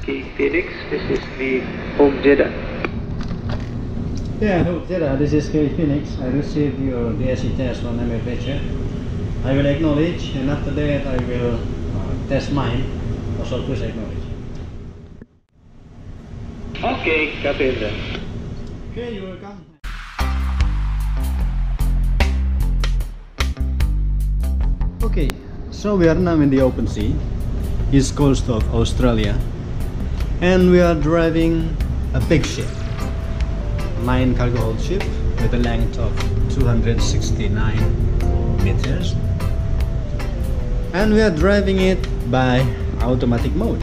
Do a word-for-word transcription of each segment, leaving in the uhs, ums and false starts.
Okay, Felix, this is the home Jeddah. Yeah, hello Jeddah, this is K Phoenix. I received your D S E test on AVIORISH. I will acknowledge, and after that I will uh, test mine. Also please acknowledge. Okay, copy then. Okay, you're welcome. Okay, so we are now in the open sea, east coast of Australia, and we are driving a big ship, nine cargo hold ship with a length of two hundred sixty-nine meters, and we are driving it by automatic mode.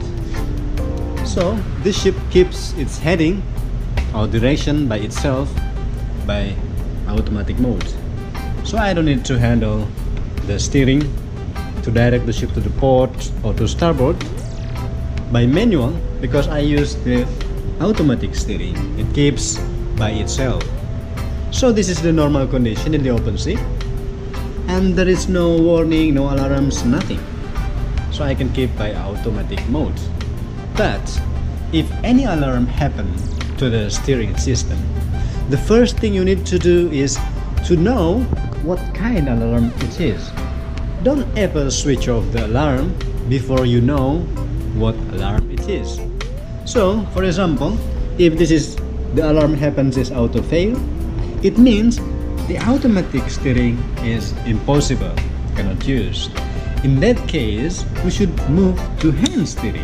So this ship keeps its heading or direction by itself by automatic mode, so I don't need to handle the steering to direct the ship to the port or to starboard by manual, because I use the automatic steering. It keeps by itself. So this is the normal condition in the open sea, and there is no warning, no alarms, nothing, so I can keep by automatic mode. But if any alarm happens to the steering system, the first thing you need to do is to know what kind of alarm it is. Don't ever switch off the alarm before you know what alarm it is. So, for example, if this is the alarm happens is auto fail, it means the automatic steering is impossible, cannot use. In that case, we should move to hand steering.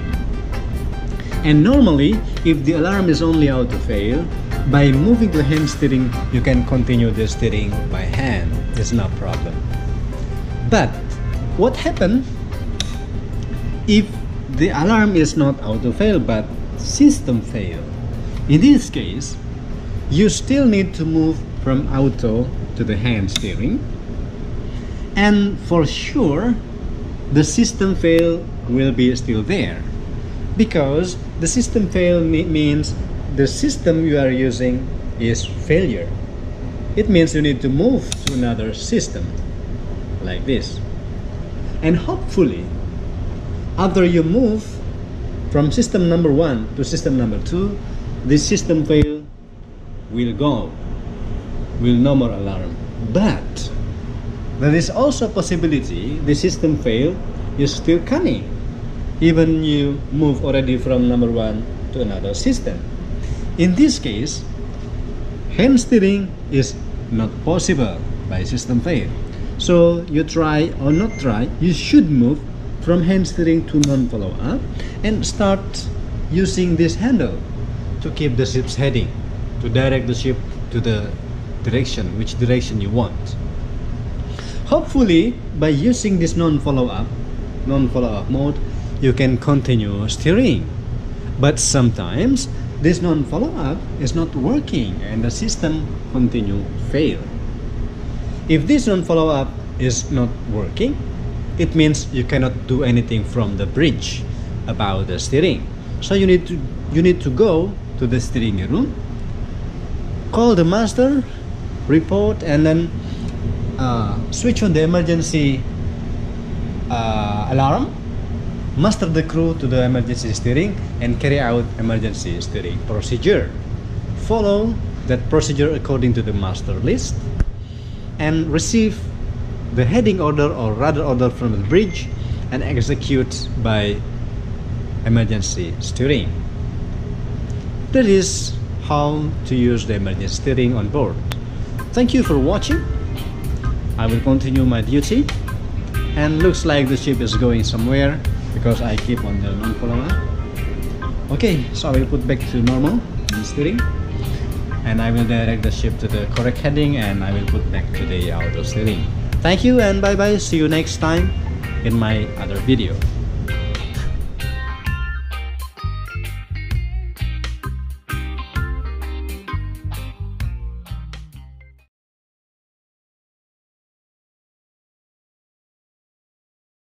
And normally, if the alarm is only auto fail, by moving to hand steering, you can continue the steering by hand. It's no problem. But what happens if the alarm is not auto fail but system fail? In this case, you still need to move from auto to the hand steering, and for sure the system fail will be still there, because the system fail means the system you are using is failure. It means you need to move to another system like this, and hopefully after you move from system number one to system number two, the system fail will go, will no more alarm. But there is also a possibility the system fail is still coming even you move already from number one to another system. In this case, hand steering is not possible by system fail. So you try or not try, you should move from hand steering to non-follow up and start using this handle to keep the ship's heading, to direct the ship to the direction, which direction you want. Hopefully, by using this non-follow up, non-follow up mode, you can continue steering. But sometimes this non-follow up is not working and the system continue fail. If this non-follow up is not working, it means you cannot do anything from the bridge about the steering. So you need to you need to go to the steering room, call the master, report, and then uh, switch on the emergency uh, alarm, muster the crew to the emergency steering, and carry out emergency steering procedure. Follow that procedure according to the master list, and receive the heading order or rudder order from the bridge and execute by emergency steering. That is how to use the emergency steering on board. Thank you for watching. I will continue my duty, and looks like the ship is going somewhere because I keep on the non-follow up. Okay, so I will put back to normal in steering, and I will direct the ship to the correct heading, and I will put back to the auto steering. Thank you and bye bye. See you next time in my other video.